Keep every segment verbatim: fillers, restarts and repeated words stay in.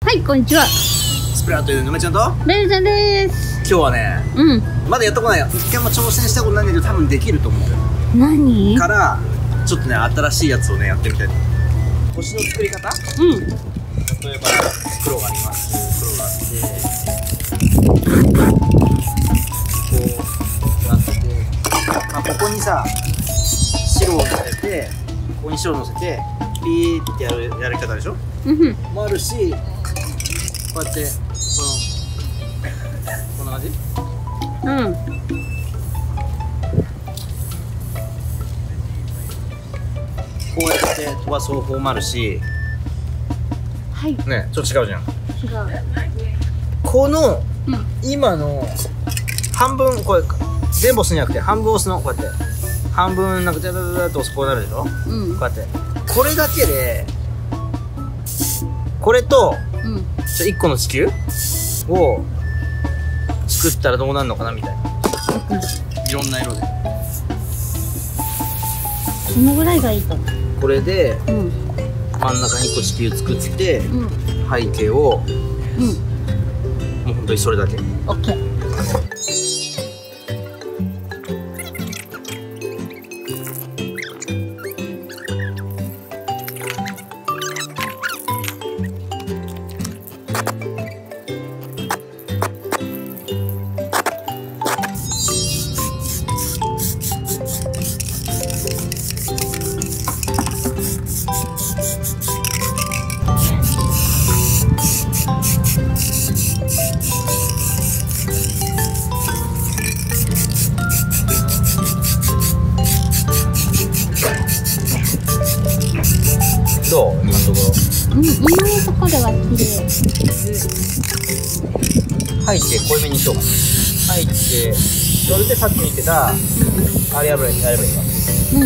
はい、こんにちは。 スプラトゥーンの梅ちゃんとレイちゃんです。 今日はね、うん、まだやったことないよ。一回も挑戦したことないんだけど多分できると思う。 何からちょっとね、新しいやつをねやってみたい。星の作り方、うん、例えば黒があります。黒があってこうやって、まあ、ここにさ白を乗せて、ここに白を乗せてピーってやるやり方でしょ、うん、もあるし、こうやってこのこんな感じ、うん、こうやって飛ばす方法もあるし、はい、ね、ちょっと違うじゃん。違う。この、うん、今の半分、これ全部押すんじゃなくて半分押すの。こうやって半分なんかジャダダダッと押す、こうなるでしょ、うん、こうやってこれだけで、これと、うん、ちょいっこの地球を作ったらどうなるのかなみたいな、うん、いろんな色でそのぐらいがいいと思う。 これで、うん、真ん中にいっこ地球作って、うん、背景を、うん、もう本当にそれだけ。 OK。どう？今のところ。うん、今のところは綺麗。背景濃いめにしようかな。背景、それでさっき言ってたあれやればいいやればいいわ。うん。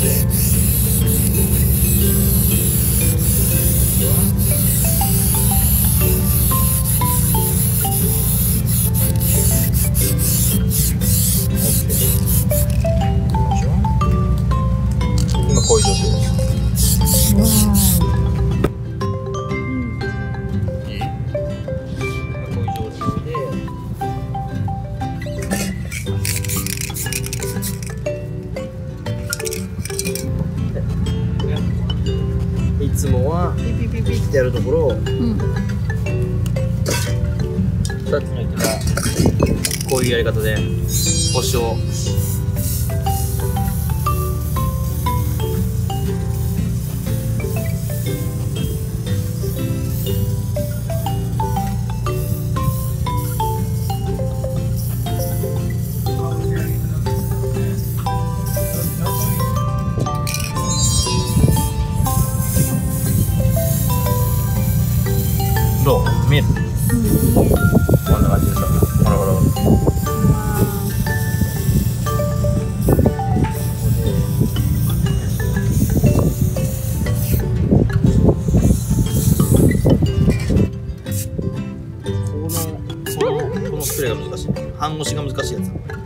今こういう状況です。いつもはピピピピってやるところを、うん、さっきの言ってたこういうやり方で星をどう見える？うん、こんな感じでさ、ほらほらほら。このこのこのスプレーが難しい。半押しが難しいや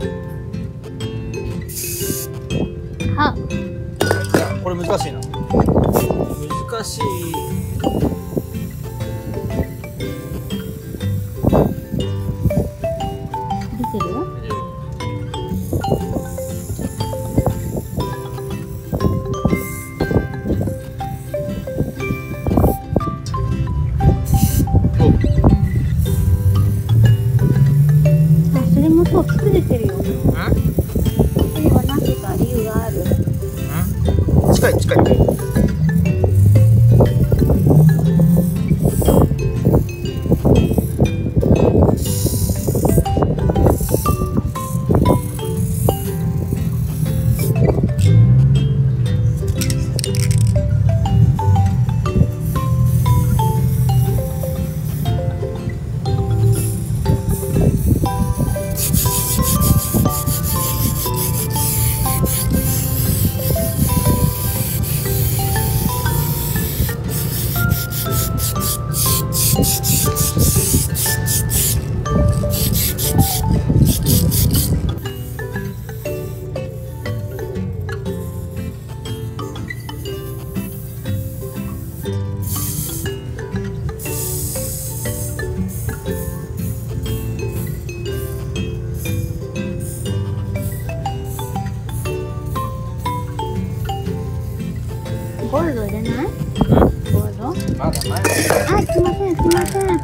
つ。は。いや、これ難しいな。難しい。 もう作れてるよ。それは何てか理由がある？ 近い近い。 すいません、すいません。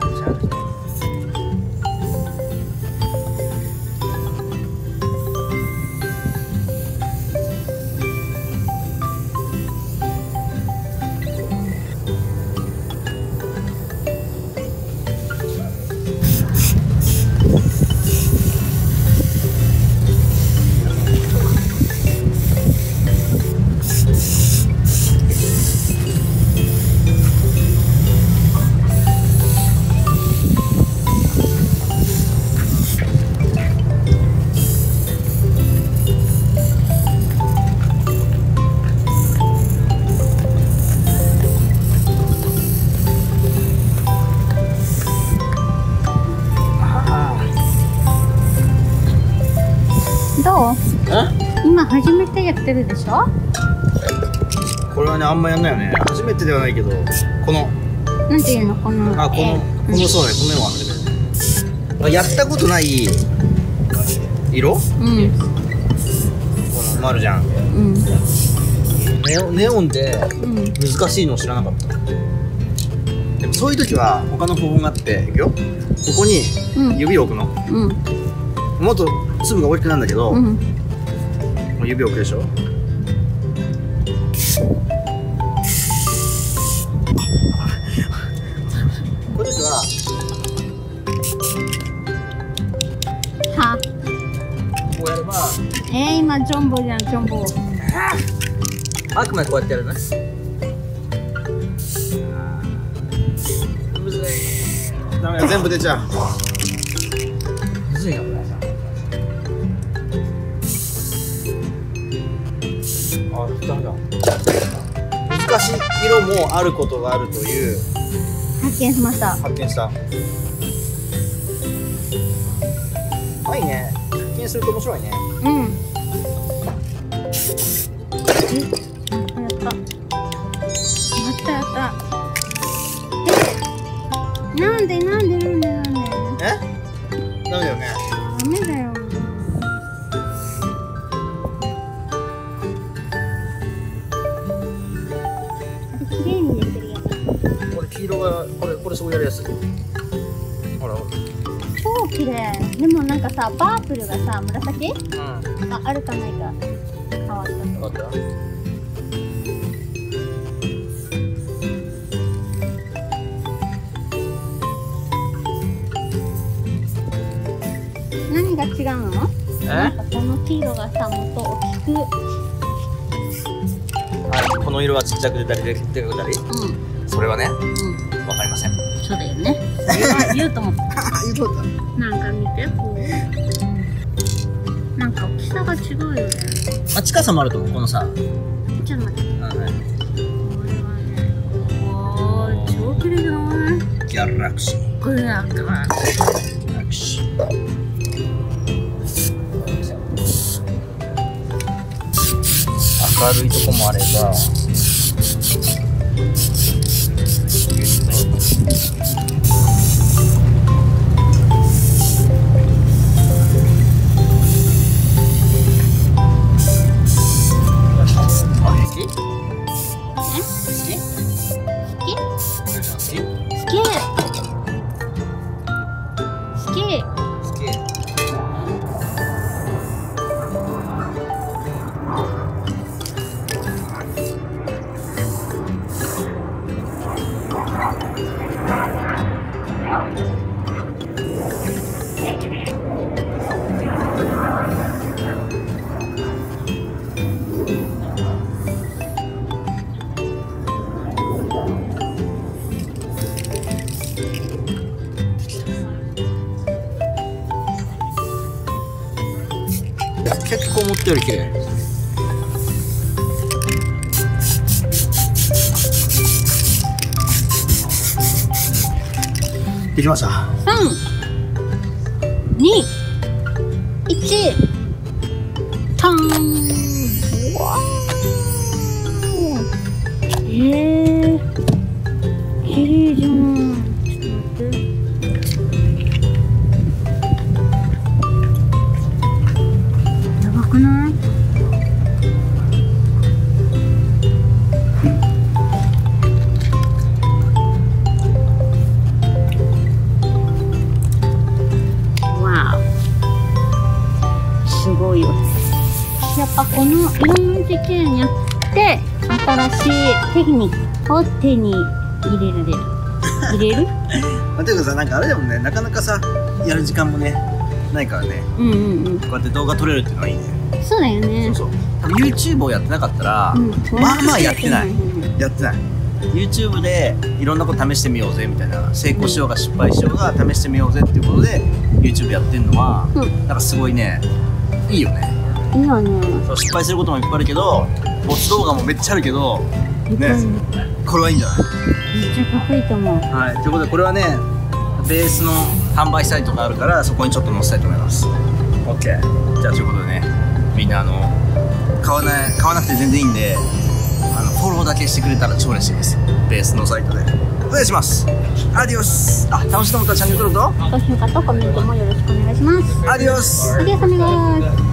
どう？今初めてやってるでしょ？ これはね、あんまやんないよね。初めてではないけど、このなんていうの、このあ、この、このそうね、この絵は初めて。やったことない色？ うん。 この丸じゃん。 うん。 ネオン、ネオンで難しいの知らなかった。でもそういう時は他の方法があって、いくよ。ここに指を置くの。うん。もっと粒が大きくなるんだけど、うん、指を置くでしょ。こういう時ははこうやれば、 えー、今ジョンボじゃん、ジョンボ。 あくまでこうやってやるね。むずい。ダメだ、全部出ちゃう。むずいな、これ。あ、ダメだ。難しい色もあることがあるという発見しました。 発見した。あ、いいね。発見すると面白いね。 うん。やった。やったやった。え？なんでなんでなんでなんで？ え？ダメだよね。 ダメだよ。綺麗に出てるやつ。 これ黄色がこれこれすごいやりやすい。ほらほら。 超綺麗。でもなんかさ、パープルがさ、紫？うん。あ、あるかないか。変わった。変わった。何が違うの？ え？ なんかこの黄色がさ、もっと大きく。 はい、この色はちっちゃく出たりでかく出たり。うん。それはね。うん。わかりません。 そうだよね。それは言うと思った。言うと思った。なんか見て、こう。なんか大きさが違うよね。 あ、近さもあると思う。このさ。 ちょっと待って。 あ、はい。 これはね。おー、超綺麗じゃない？ ギャラクシー。 これだから。 ギャラクシー。明るいとこもあれば。結構思ったより綺麗。できました。 さん、に、いち、ターン。わー。えー、綺麗じゃん。ちょっと待って。やばくない？ ぱこの色文字系にあって新しいテクニックを手に入れられる入れるまあ、ていうかさ、なんかあれだもんね、なかなかさやる時間もねないからね、 うんうんうん、 こうやって動画撮れるっていうのはいいね。 そうだよね。 そうそう、多分 YouTube をやってなかったら、うん、まあまあやってないやってない YouTube でいろんなこと試してみようぜみたいな、成功しようが失敗しようが試してみようぜっていうことで YouTube やってるのは、うん、なんかすごいね、いいよね。 いいよね。 そう、失敗することもいっぱいあるけど、ボツ動画もめっちゃあるけどね、これはいいんじゃない？ めっちゃかっこいいと思う。 はい、ということでこれはね、ベースの販売サイトがあるからそこにちょっと載せたいと思います。 OK。 じゃあということでね、みんなあの買わない買わなくて全然いいんで、あのフォローだけしてくれたら超嬉しいです。ベースのサイトでお願いします。アディオス。あ、楽しいと思ったらチャンネル登録と高評価とコメントもよろしくお願いします。 アディオス。 アディオスアミゴース。